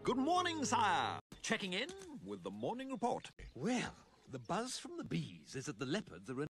Good morning, sire. Checking in with the morning report. Well, the buzz from the bees is that the leopards are